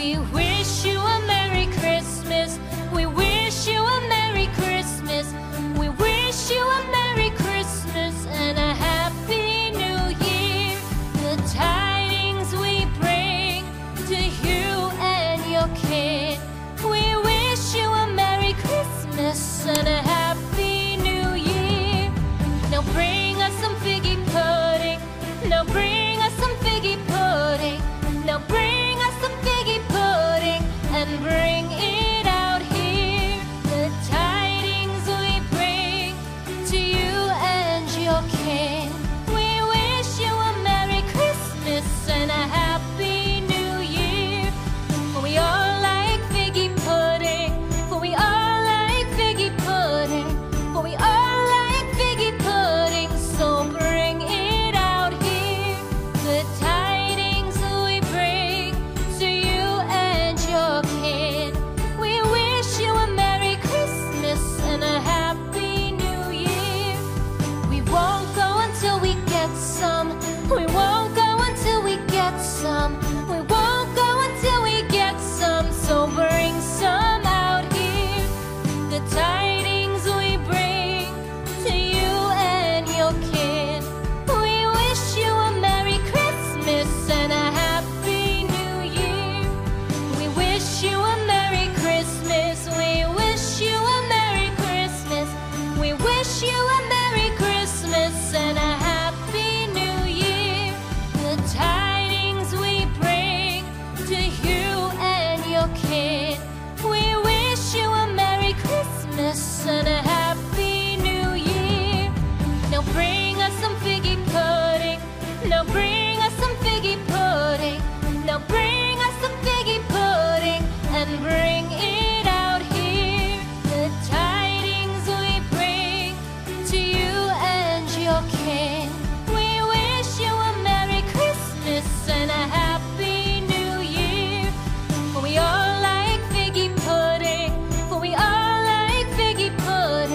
We wish you a Merry Christmas. We wish you a Merry Christmas. We wish you a Merry Christmas and a Happy New Year. The tidings we bring to you and your kin. We wish you a Merry Christmas and a Happy New Year. Now bring us some figgy pudding. Now bring us some figgy pudding. Now bring us some figgy pudding and bring it out here. The tidings we bring to you and your kin. We wish you a Merry Christmas and a Happy New Year. For we all like figgy pudding. For we all like figgy pudding. For we all like figgy pudding. So bring it out here. The tidings we bring to you and your kin. We wish you a Merry Christmas and a Happy New Year. We won't go until we get some. We won't go until we get some. We won't go until we get some. So bring some out here. The tidings we bring to you and your kin. We wish you a Merry Christmas and a Happy New Year. We wish you a Merry Christmas. We wish you a Merry Christmas. We wish you a Merry Christmas and a Happy New Year. The tidings we bring to you and your kin. We wish you a Merry Christmas and a Happy New Year. Now bring us some figgy pudding. Now bring us some figgy pudding. Now bring us some figgy pudding and bring it out here. The tidings we bring to you and your kin. We wish you a Merry Christmas and a Happy New Year. For we all like figgy pudding. For we all like figgy pudding.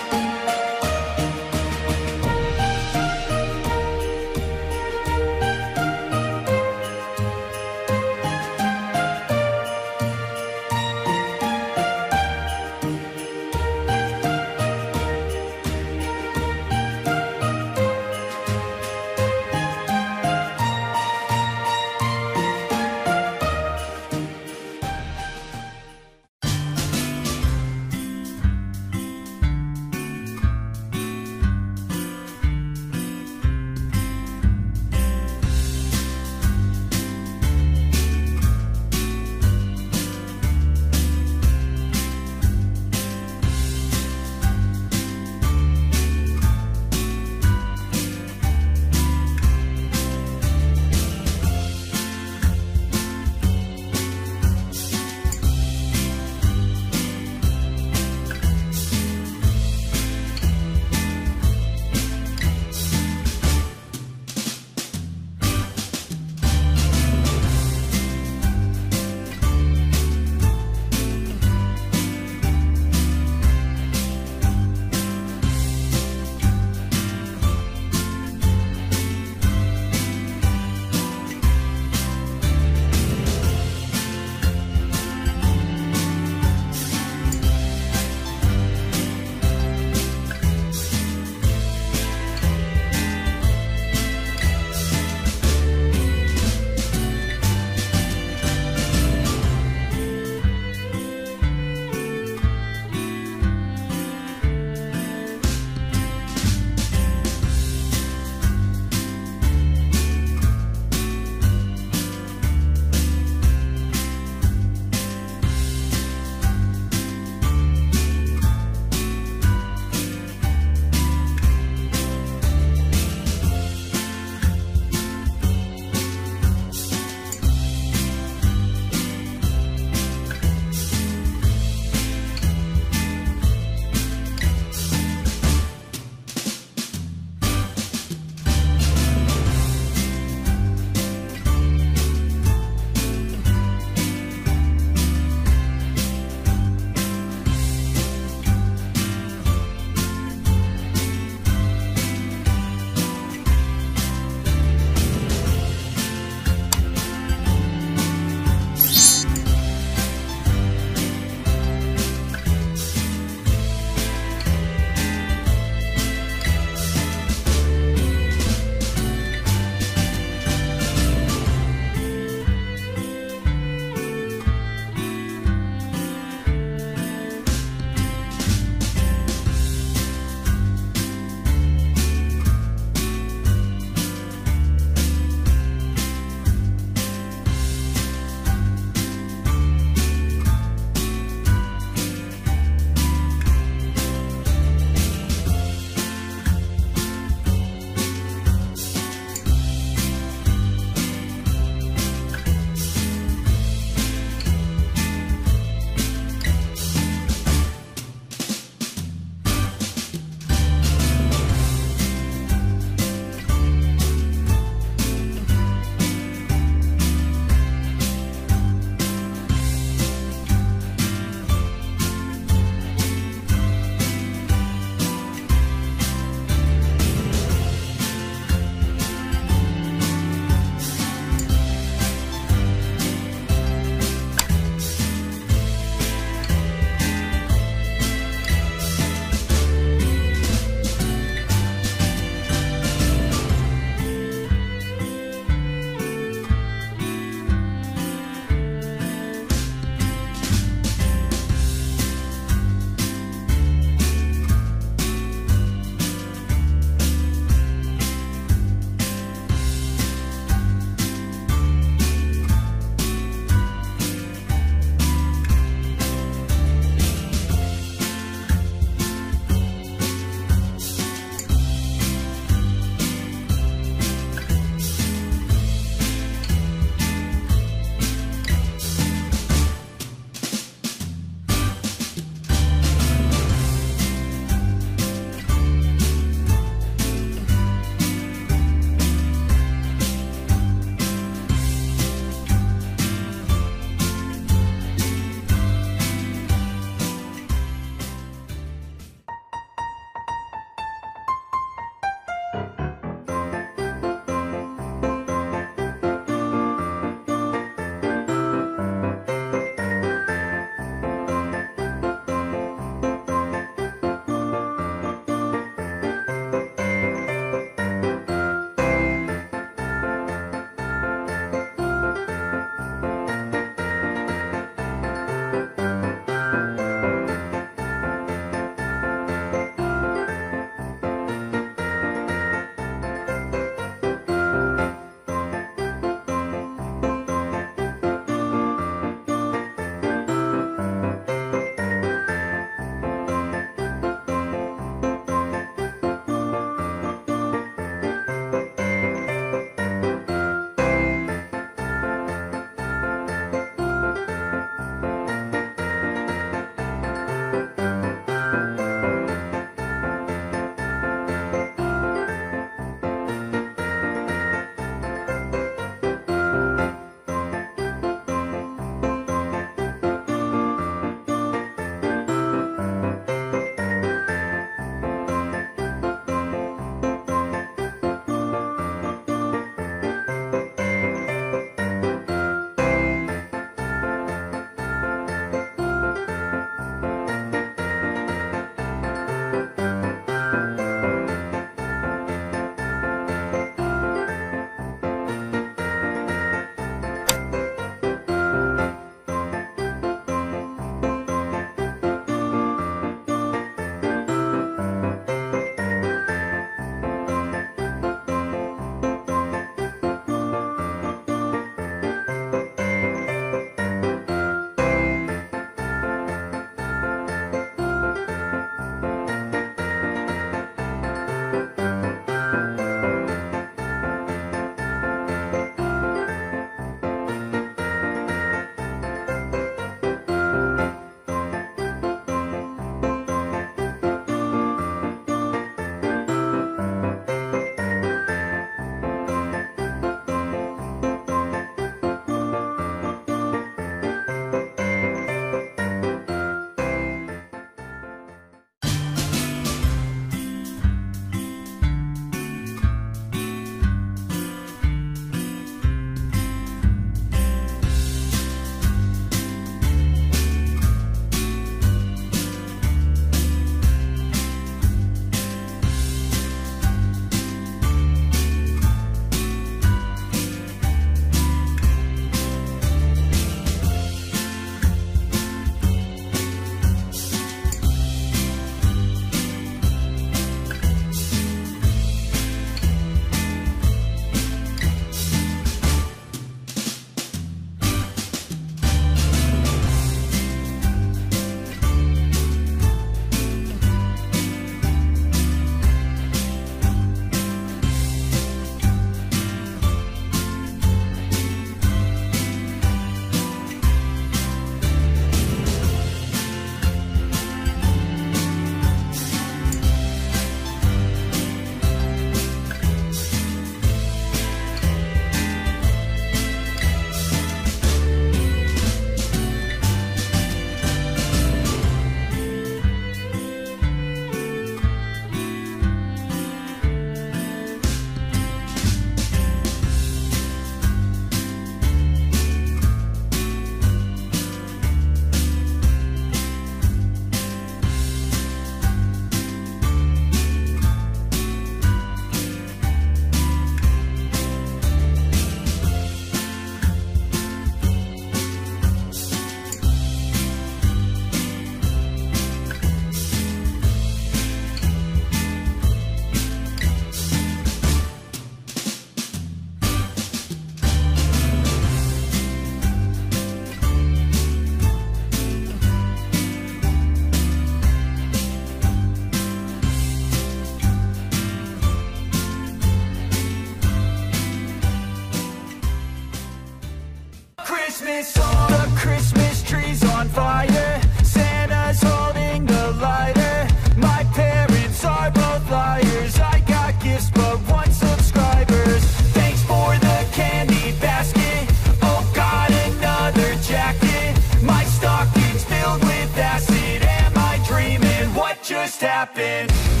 this song. The Christmas tree's on fire, Santa's holding the lighter. My parents are both liars, I got gifts but 1 subscribers. Thanks for the candy basket, oh God, another jacket. My stocking's filled with acid, am I dreaming? What just happened?